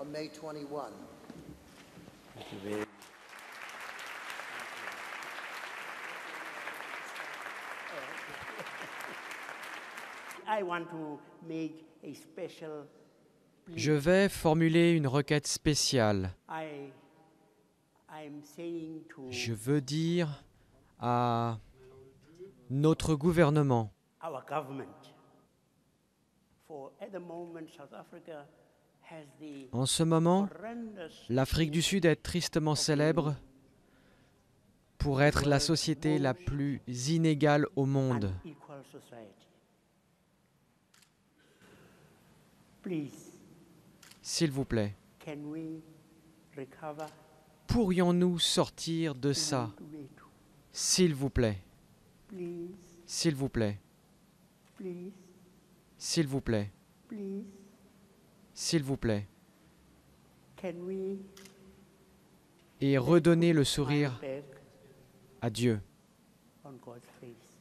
on May 21. I want to make a special plea. Je vais formuler une requête spéciale. I'm saying to Je veux dire à notre gouvernement, our government, for at the moment South Africa has the en ce moment, horrendous l'Afrique du Sud est tristement célèbre pour être la société la plus inégale au monde. unequal society. Please, S'il vous plaît, can we recover? pourrions-nous sortir de ça? S'il vous plaît, Please, s'il vous plaît, please, s'il vous plaît, please, s'il vous plaît, can we et redonner le sourire smile back à Dieu. on God's face?